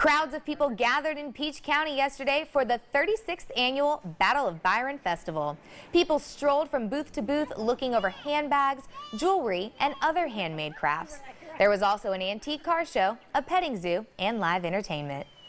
Crowds of people gathered in Peach County yesterday for the 36th annual Battle of Byron Festival. People strolled from booth to booth looking over handbags, jewelry, and other handmade crafts. There was also an antique car show, a petting zoo, and live entertainment.